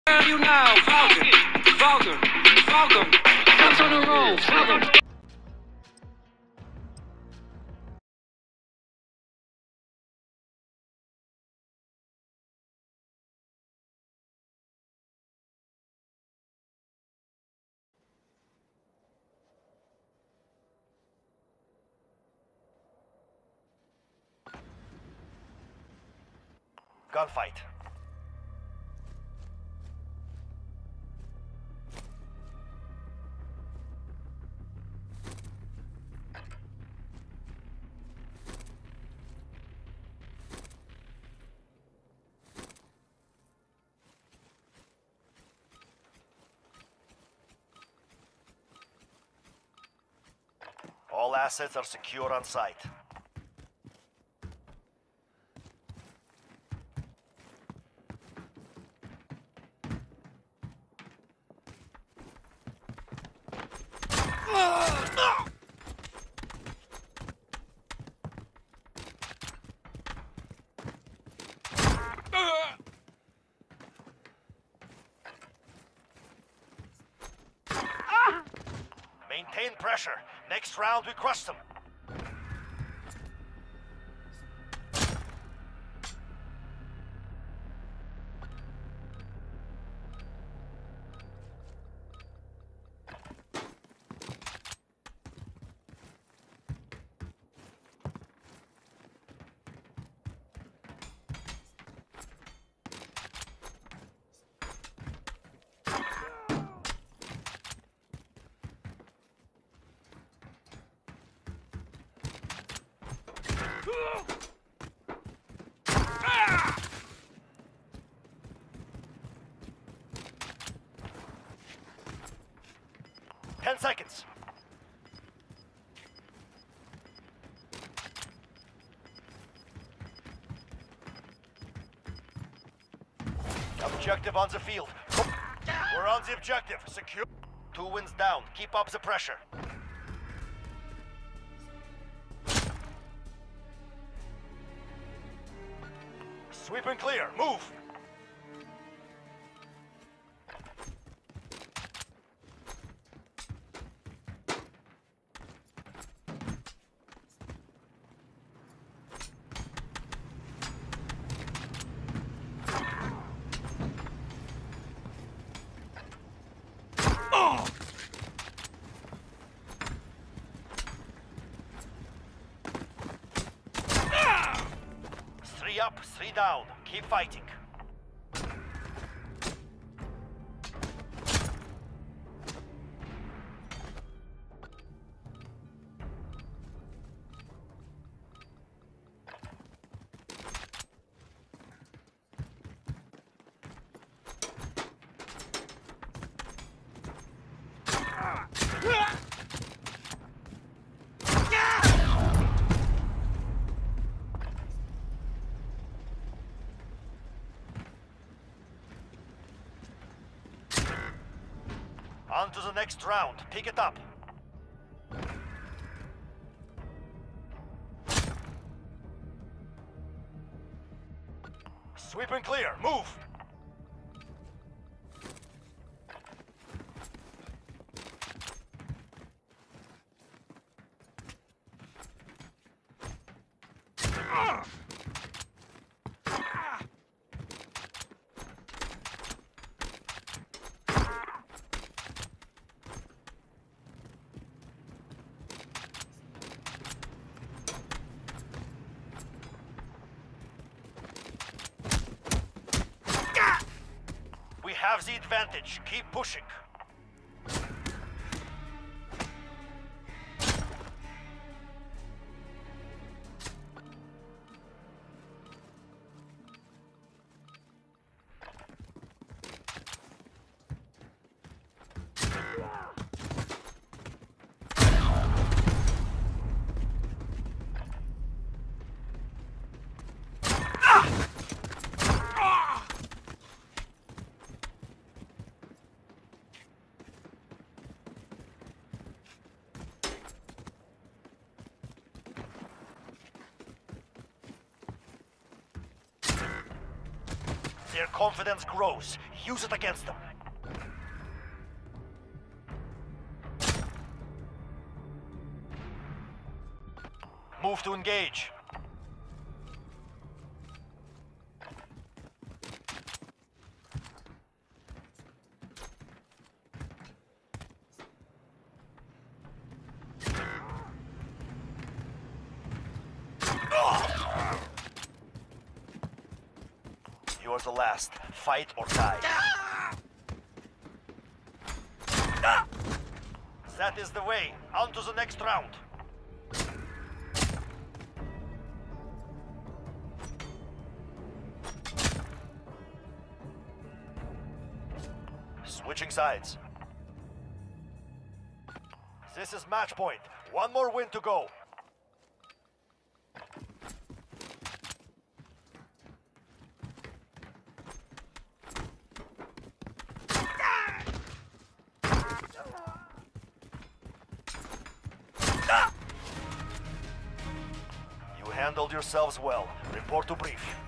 You now, Falcon, Falcon, Falcon. Guns on the roll, Falcon. Gunfight. All assets are secure on site. Maintain pressure. Next round we crush them. Ten seconds. Objective on the field. We're on the objective. Secure. 2 wins down. Keep up the pressure. Sweep and clear. Move. Three up, 3 down. Keep fighting. On to the next round. Pick it up. Sweep and clear. Move. We have the advantage. Keep pushing. Their confidence grows. Use it against them. Move to engage. You are the last. Fight or die. That is the way. On to the next round. Switching sides. This is match point. One more win to go. You handled yourselves well. Report to brief.